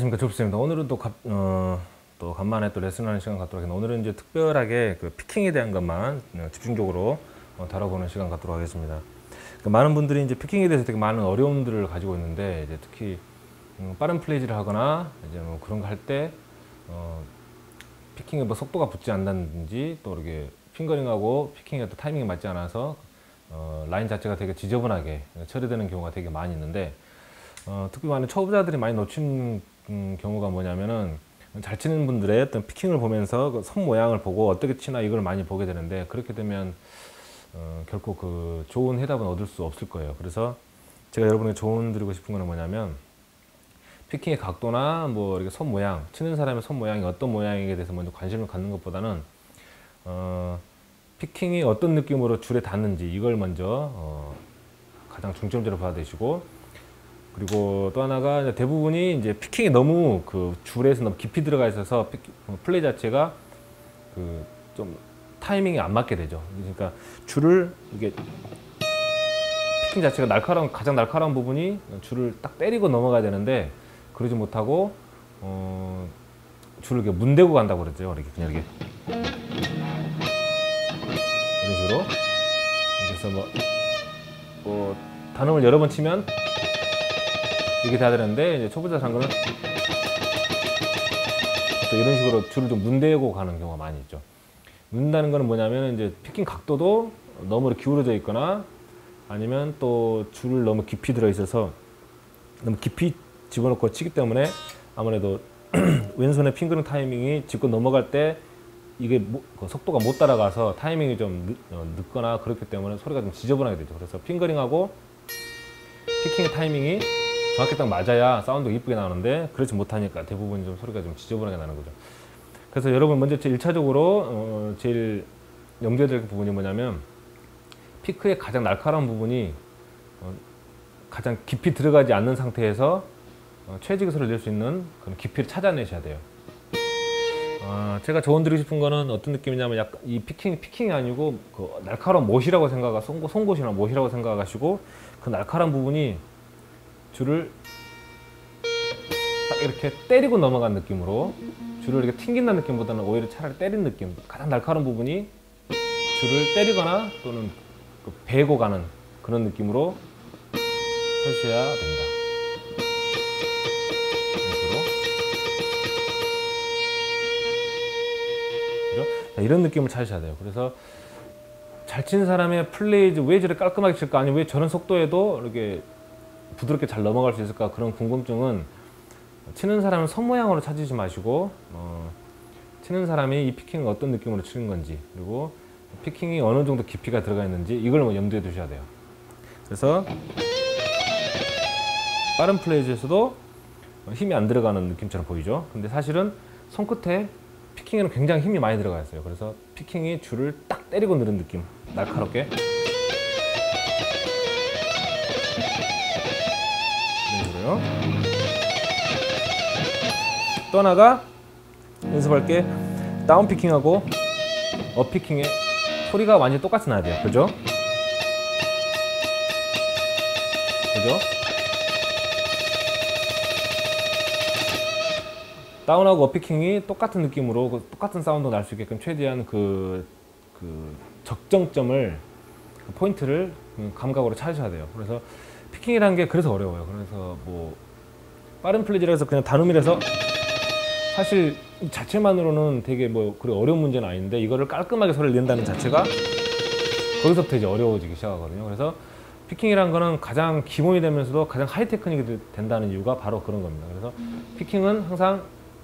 안녕하십니까, 졸프입니다. 오늘은 또 간만에 또 레슨하는 시간 갖도록 하겠습니다. 오늘은 이제 특별하게 그 피킹에 대한 것만 집중적으로 다뤄보는 시간 갖도록 하겠습니다. 많은 분들이 이제 피킹에 대해서 되게 많은 어려움들을 가지고 있는데, 이제 특히 빠른 플레이즈를 하거나 이제 뭐 그런 거 할 때 피킹에 뭐 속도가 붙지 않는다든지, 또 이렇게 핑거링하고 피킹의 또 타이밍이 맞지 않아서 라인 자체가 되게 지저분하게 처리되는 경우가 되게 많이 있는데, 특히 많은 초보자들이 많이 놓치는 경우가 뭐냐면은, 잘 치는 분들의 어떤 피킹을 보면서 그 손 모양을 보고 어떻게 치나 이걸 많이 보게 되는데, 그렇게 되면 결코 그 좋은 해답은 얻을 수 없을 거예요. 그래서 제가 여러분에게 조언 드리고 싶은 거는 뭐냐면, 피킹의 각도나 뭐 이렇게 손 모양, 치는 사람의 손 모양이 어떤 모양에 대해서 먼저 관심을 갖는 것보다는 피킹이 어떤 느낌으로 줄에 닿는지 이걸 먼저 가장 중점적으로 봐야 되시고, 그리고 또 하나가 대부분이 이제 피킹이 너무 그 줄에서 너무 깊이 들어가 있어서 플레이 자체가 그 좀 타이밍이 안 맞게 되죠. 그러니까 줄을 이게 피킹 자체가 가장 날카로운 부분이 줄을 딱 때리고 넘어가야 되는데, 그러지 못하고 줄을 이렇게 문대고 간다고 그러죠. 이렇게 그냥 이렇게 이런 식으로. 그래서 뭐 단음을 여러 번 치면 이렇게 돼야 되는데, 이제 초보자 상금은 또 이런 식으로 줄을 좀 문대고 가는 경우가 많이 있죠. 문다는 거는 뭐냐면, 이제 피킹 각도도 너무 기울어져 있거나, 아니면 또 줄을 너무 깊이 들어 있어서 너무 깊이 집어넣고 치기 때문에 아무래도 왼손의 핑거링 타이밍이 짚고 넘어갈 때 이게 그 속도가 못 따라가서 타이밍이 좀 늦거나 그렇기 때문에 소리가 좀 지저분하게 되죠. 그래서 핑거링하고 피킹의 타이밍이 정확히 딱 맞아야 사운드가 이쁘게 나오는데, 그렇지 못하니까 대부분 좀 소리가 좀 지저분하게 나는 거죠. 그래서 여러분 먼저 1차적으로 제일 염두에 될 부분이 뭐냐면, 피크의 가장 날카로운 부분이 가장 깊이 들어가지 않는 상태에서 최적의 소리를 낼 수 있는 그런 깊이를 찾아내셔야 돼요. 제가 조언 드리고 싶은 거는 어떤 느낌이냐면, 약간 이 피킹이 아니고 그 날카로운 못이라고 송곳이나 못이라고 생각하시고, 그 날카로운 부분이 줄을 딱 이렇게 때리고 넘어간 느낌으로, 줄을 이렇게 튕긴다는 느낌보다는 오히려 차라리 때리는 느낌, 가장 날카로운 부분이 줄을 때리거나 또는 그 베고 가는 그런 느낌으로 쳐주셔야 됩니다. 이런 느낌을 찾으셔야 돼요. 그래서 잘 치는 사람의 플레이즈, 왜 저렇게 깔끔하게 칠까, 아니면 왜 저런 속도에도 이렇게 부드럽게 잘 넘어갈 수 있을까, 그런 궁금증은 치는 사람을 손 모양으로 찾으지 마시고, 치는 사람이 이 피킹을 어떤 느낌으로 치는 건지, 그리고 피킹이 어느 정도 깊이가 들어가 있는지 이걸 염두에 두셔야 돼요. 그래서 빠른 플레이즈에서도 힘이 안 들어가는 느낌처럼 보이죠. 근데 사실은 손끝에 피킹에는 굉장히 힘이 많이 들어가 있어요. 그래서 피킹이 줄을 딱 때리고 누른 느낌, 날카롭게 이런 식으로요. 또 하나가 연습할 게, 다운 피킹하고 업 피킹의 소리가 완전히 똑같이 나야 돼요. 그죠? 다운하고 업 피킹이 똑같은 느낌으로 똑같은 사운드 날 수 있게끔 최대한 그 적정점을, 그 포인트를 감각으로 찾으셔야 돼요. 그래서 피킹이라는 게 그래서 어려워요. 그래서 뭐 빠른 플레이즈라 해서 그냥 단음이라서 사실 이 자체만으로는 되게 뭐 그리 어려운 문제는 아닌데, 이거를 깔끔하게 소리를 낸다는 자체가 거기서부터 이제 어려워지기 시작하거든요. 그래서 피킹이라는 거는 가장 기본이 되면서도 가장 하이 테크닉이 된다는 이유가 바로 그런 겁니다. 그래서 피킹은 항상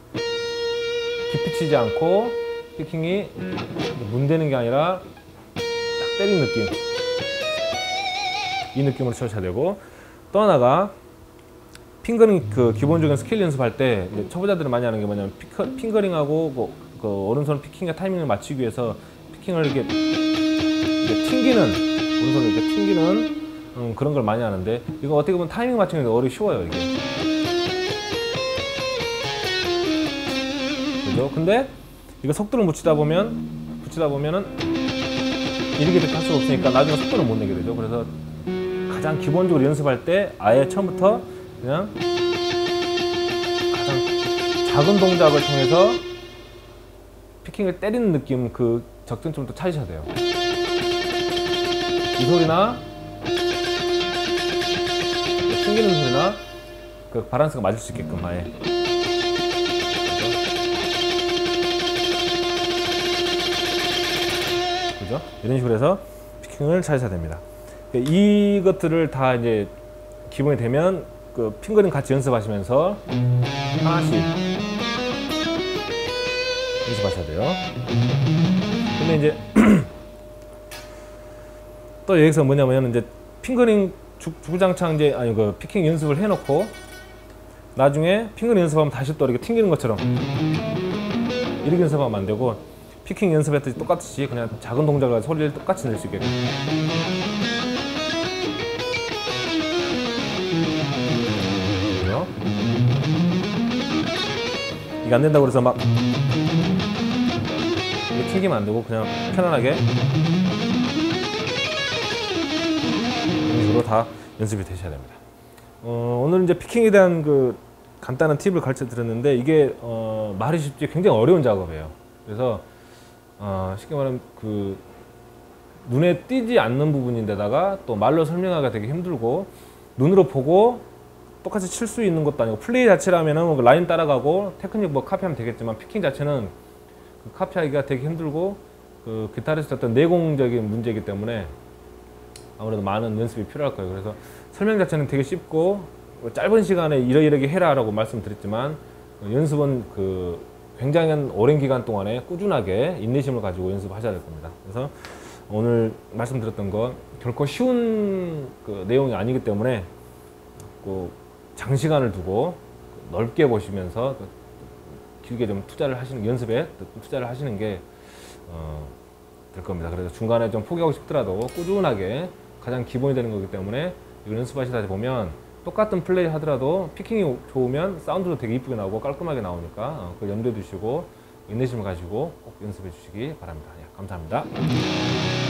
깊이 치지 않고, 피킹이 문대는 게 아니라 딱 때리는 느낌, 이 느낌으로 쳐셔야 되고, 또 하나가 핑거링 그 기본적인 스킬 연습할 때 초보자들이 많이 하는 게 뭐냐면, 핑거링하고 그 오른손 피킹과 타이밍을 맞추기 위해서 피킹을 이렇게 튕기는, 오른손을 이렇게 튕기는 그런 걸 많이 하는데, 이거 어떻게 보면 타이밍 맞추는 게 어려워 쉬워요, 이게. 그죠? 근데 이거 속도를 붙이다 보면은 이렇게 할 수가 없으니까 나중에 속도를 못 내게 되죠. 그래서 가장 기본적으로 연습할 때 아예 처음부터 그냥 가장 작은 동작을 통해서 피킹을 때리는 느낌, 그 적정점을 또 찾으셔야 돼요. 이 소리나 튕기는 소리나 그 바란스가 맞을 수 있게끔 아예. 그죠? 이런 식으로 해서 피킹을 찾으셔야 됩니다. 이것들을 다 이제 기본이 되면 그 핑거링 같이 연습하시면서 하나씩 연습하셔야 돼요. 근데 이제 또 여기서 뭐냐면 이제 핑거링 주구장창 이제 아니 그 피킹 연습을 해놓고 나중에 핑거링 연습하면 다시 또 이렇게 튕기는 것처럼 이렇게 연습하면 안 되고 피킹 연습했듯이 똑같이 그냥 작은 동작을 소리를 똑같이 낼 수 있게끔. 이게 안 된다고 그래서 막 이게 튕기면 안 되고 그냥 편안하게 이런 식으로 다 연습이 되셔야 됩니다. 오늘 이제 피킹에 대한 그 간단한 팁을 가르쳐 드렸는데 이게 말이 쉽지 굉장히 어려운 작업이에요. 그래서 쉽게 말하면 그 눈에 띄지 않는 부분인데다가 또 말로 설명하기가 되게 힘들고 눈으로 보고 똑같이 칠 수 있는 것도 아니고 플레이 자체라면은 뭐 라인 따라가고 테크닉 뭐 카피하면 되겠지만 피킹 자체는 그 카피하기가 되게 힘들고 그 기타리스트 어떤 내공적인 문제이기 때문에 아무래도 많은 연습이 필요할 거예요. 그래서 설명 자체는 되게 쉽고 짧은 시간에 이러이러게 해라라고 말씀드렸지만 연습은 그 굉장히 오랜 기간 동안에 꾸준하게 인내심을 가지고 연습하셔야 될 겁니다. 그래서 오늘 말씀드렸던 거 결코 쉬운 그 내용이 아니기 때문에 그 장시간을 두고 넓게 보시면서 길게 좀 투자를 하시는 연습에 투자를 하시는 게 될 겁니다. 그래서 중간에 좀 포기하고 싶더라도 꾸준하게 가장 기본이 되는 거기 때문에 이걸 연습하시다 보면 똑같은 플레이 하더라도 피킹이 좋으면 사운드도 되게 이쁘게 나오고 깔끔하게 나오니까 그걸 염두에 두시고 인내심을 가지고 꼭 연습해 주시기 바랍니다. 예, 감사합니다.